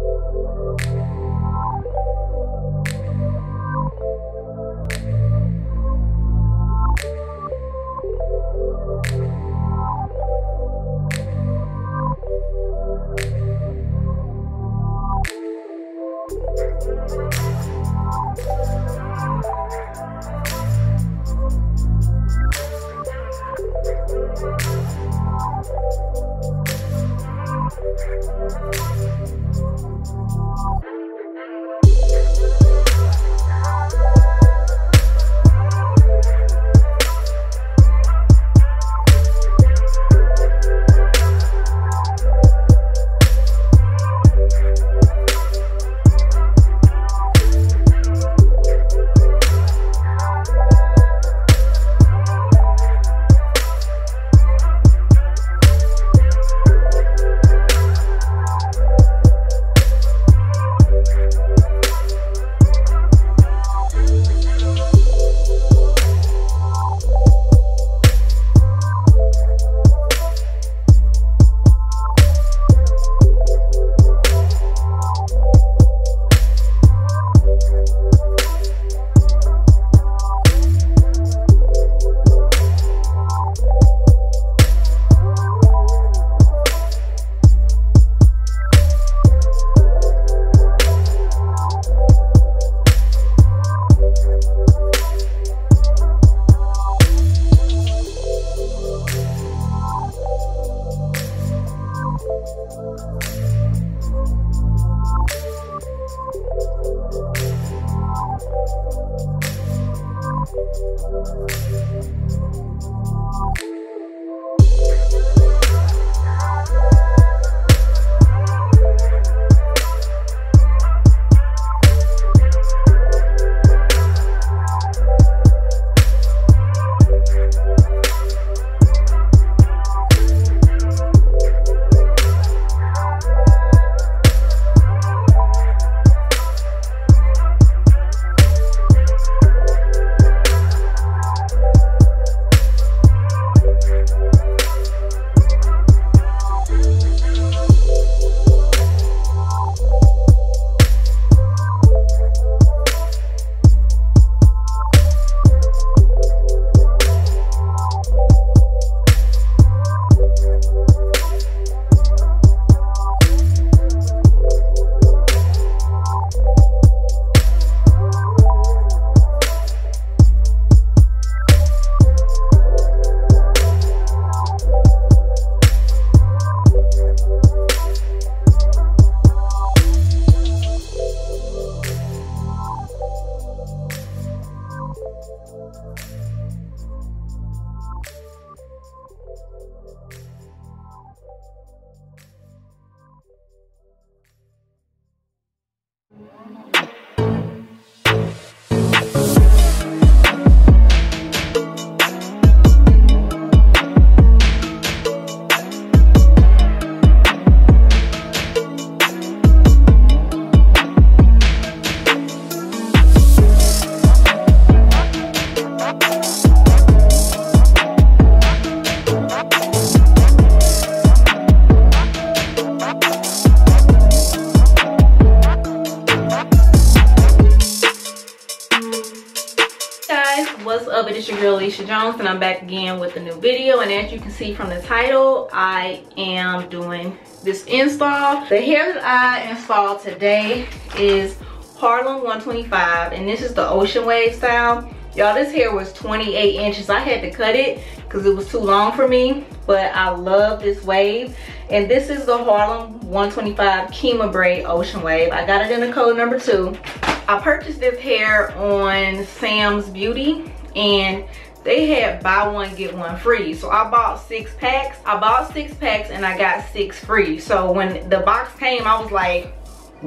What's up, it's your girl Alicia Jones, and I'm back again with a new video. And as you can see from the title, I am doing this install. The hair that I installed today is Harlem 125, and this is the Ocean Wave style. Y'all, this hair was 28 inches. I had to cut it because it was too long for me, but I love this wave. And this is the Harlem 125 Kima Braid Ocean Wave. I got it in the color number 2. I purchased this hair on Sam's Beauty, and they had buy one get one free. So I bought 6 packs. I bought 6 packs and I got 6 free. So when the box came, I was like,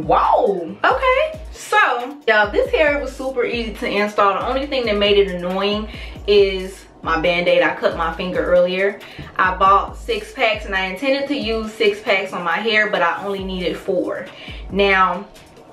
whoa, okay. So y'all, this hair was super easy to install. The only thing that made it annoying is my band-aid. I cut my finger earlier. I bought 6 packs and I intended to use 6 packs on my hair, but I only needed 4. Now,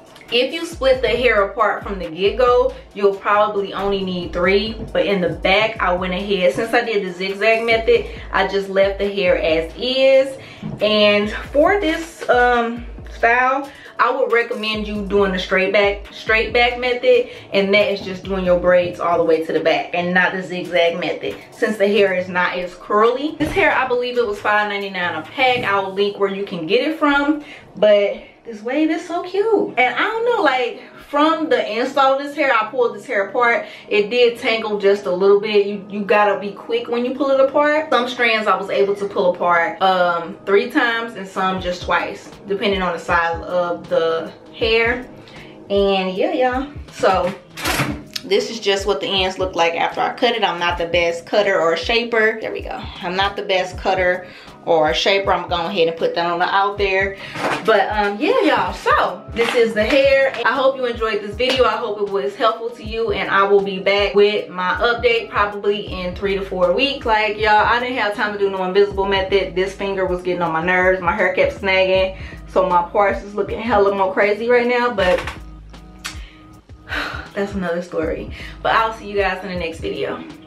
if you split the hair apart from the get-go, you'll probably only need 3. But in the back, I went ahead, since I did the zigzag method, I just left the hair as is. And for this style, I would recommend you doing the straight back method, and that is just doing your braids all the way to the back and not the zigzag method, since the hair is not as curly. This hair, I believe it was $5.99 a pack. I will link where you can get it from, but this wave is so cute. And I don't know, like, from the install of this hair, I pulled this hair apart. It did tangle just a little bit. You gotta be quick when you pull it apart. Some strands I was able to pull apart 3 times and some just twice, depending on the size of the hair. And yeah, y'all. So this is just what the ends look like after I cut it. I'm not the best cutter or shaper. There we go. I'm not the best cutter or shaper. I'm gonna go ahead and put that on the out there. But yeah, y'all, so this is the hair. I hope you enjoyed this video. I hope it was helpful to you, and I will be back with my update probably in 3 to 4 weeks. Like, y'all, I didn't have time to do no invisible method. This finger was getting on my nerves. My hair kept snagging, so my parts is looking hella more crazy right now, but that's another story. But I'll see you guys in the next video.